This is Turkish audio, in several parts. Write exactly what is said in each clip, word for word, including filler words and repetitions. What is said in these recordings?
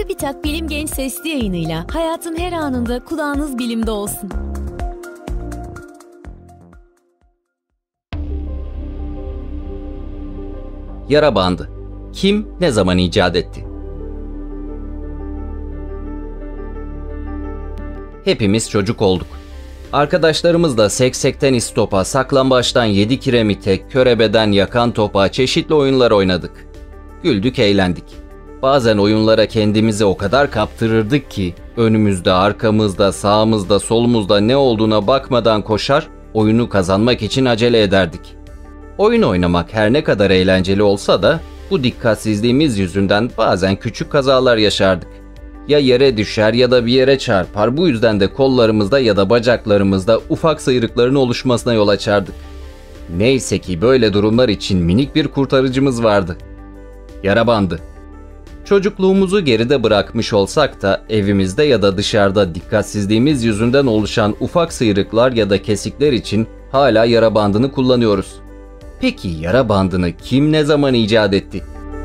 TÜBİTAK Bilim Genç Sesli Yayınıyla hayatın her anında kulağınız bilimde olsun. Yara bandı. Kim, ne zaman icat etti? Hepimiz çocuk olduk. Arkadaşlarımızla seksekten istopa, saklambaçtan yedi kiremite, körebeden yakan topa çeşitli oyunlar oynadık. Güldük, eğlendik. Bazen oyunlara kendimizi o kadar kaptırırdık ki önümüzde, arkamızda, sağımızda, solumuzda ne olduğuna bakmadan koşar, oyunu kazanmak için acele ederdik. Oyun oynamak her ne kadar eğlenceli olsa da bu dikkatsizliğimiz yüzünden bazen küçük kazalar yaşardık. Ya yere düşer ya da bir yere çarpar, bu yüzden de kollarımızda ya da bacaklarımızda ufak sıyrıkların oluşmasına yol açardık. Neyse ki böyle durumlar için minik bir kurtarıcımız vardı. Yara bandı. Çocukluğumuzu geride bırakmış olsak da evimizde ya da dışarıda dikkatsizliğimiz yüzünden oluşan ufak sıyrıklar ya da kesikler için hala yara bandını kullanıyoruz. Peki yara bandını kim ne zaman icat etti?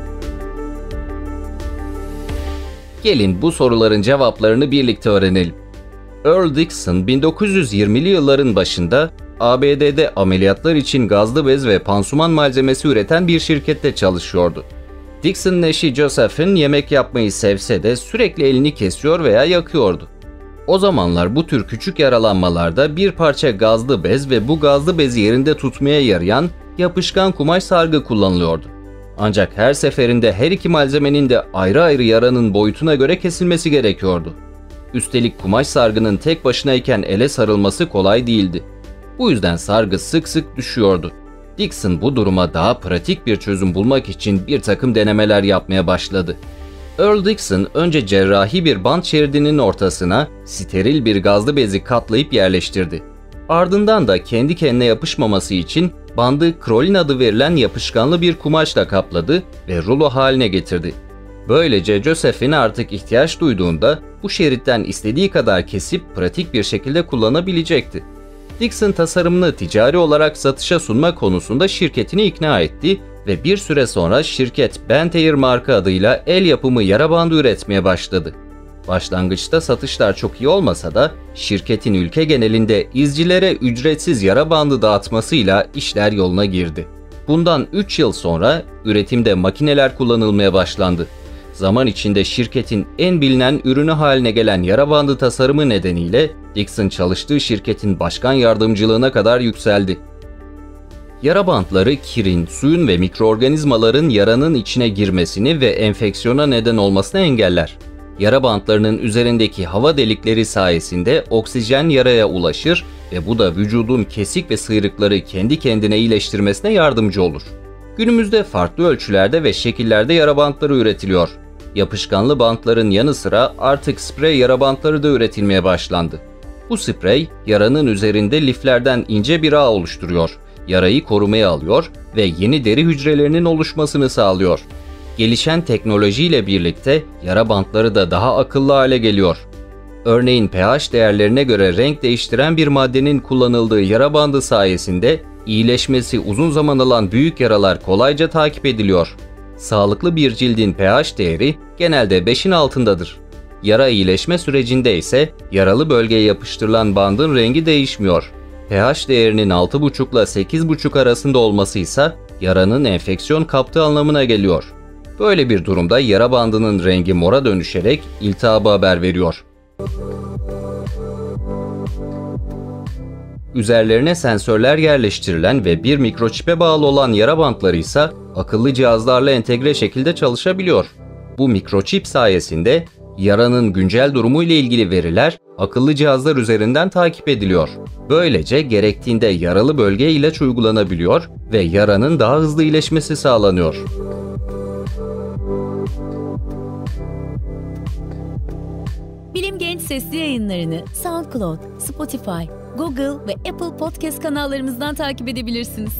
Gelin bu soruların cevaplarını birlikte öğrenelim. Earl Dixon bin dokuz yüz yirmili yılların başında A B D'de ameliyatlar için gazlı bez ve pansuman malzemesi üreten bir şirkette çalışıyordu. Dixon'ın eşi Josephine yemek yapmayı sevse de sürekli elini kesiyor veya yakıyordu. O zamanlar bu tür küçük yaralanmalarda bir parça gazlı bez ve bu gazlı bezi yerinde tutmaya yarayan yapışkan kumaş sargı kullanılıyordu. Ancak her seferinde her iki malzemenin de ayrı ayrı yaranın boyutuna göre kesilmesi gerekiyordu. Üstelik kumaş sargının tek başınayken ele sarılması kolay değildi. Bu yüzden sargı sık sık düşüyordu. Dixon bu duruma daha pratik bir çözüm bulmak için bir takım denemeler yapmaya başladı. Earl Dixon önce cerrahi bir bant şeridinin ortasına steril bir gazlı bezi katlayıp yerleştirdi. Ardından da kendi kendine yapışmaması için bandı krolin adı verilen yapışkanlı bir kumaşla kapladı ve rulo haline getirdi. Böylece Josephine artık ihtiyaç duyduğunda bu şeritten istediği kadar kesip pratik bir şekilde kullanabilecekti. Dixon tasarımını ticari olarak satışa sunma konusunda şirketini ikna etti ve bir süre sonra şirket Bentair marka adıyla el yapımı yara bandı üretmeye başladı. Başlangıçta satışlar çok iyi olmasa da şirketin ülke genelinde izcilere ücretsiz yara bandı dağıtmasıyla işler yoluna girdi. Bundan üç yıl sonra üretimde makineler kullanılmaya başlandı. Zaman içinde şirketin en bilinen ürünü haline gelen yara bandı tasarımı nedeniyle Dixon çalıştığı şirketin başkan yardımcılığına kadar yükseldi. Yara bantları kirin, suyun ve mikroorganizmaların yaranın içine girmesini ve enfeksiyona neden olmasını engeller. Yara bantlarının üzerindeki hava delikleri sayesinde oksijen yaraya ulaşır ve bu da vücudun kesik ve sıyrıkları kendi kendine iyileştirmesine yardımcı olur. Günümüzde farklı ölçülerde ve şekillerde yara bantları üretiliyor. Yapışkanlı bantların yanı sıra artık sprey yara bantları da üretilmeye başlandı. Bu sprey yaranın üzerinde liflerden ince bir ağ oluşturuyor, yarayı korumaya alıyor ve yeni deri hücrelerinin oluşmasını sağlıyor. Gelişen teknolojiyle birlikte yara bantları da daha akıllı hale geliyor. Örneğin pH değerlerine göre renk değiştiren bir maddenin kullanıldığı yara bandı sayesinde iyileşmesi uzun zaman alan büyük yaralar kolayca takip ediliyor. Sağlıklı bir cildin pH değeri genelde beşin altındadır. Yara iyileşme sürecinde ise yaralı bölgeye yapıştırılan bandın rengi değişmiyor. pH değerinin altı buçuk ile sekiz buçuk arasında olması ise yaranın enfeksiyon kaptığı anlamına geliyor. Böyle bir durumda yara bandının rengi mora dönüşerek iltihabı haber veriyor. Üzerlerine sensörler yerleştirilen ve bir mikroçipe bağlı olan yara bantları ise akıllı cihazlarla entegre şekilde çalışabiliyor. Bu mikroçip sayesinde yaranın güncel durumu ile ilgili veriler akıllı cihazlar üzerinden takip ediliyor. Böylece gerektiğinde yaralı bölgeye ilaç uygulanabiliyor ve yaranın daha hızlı iyileşmesi sağlanıyor. Bilim Genç Sesli Yayınlarını SoundCloud, Spotify, Google ve Apple Podcast kanallarımızdan takip edebilirsiniz.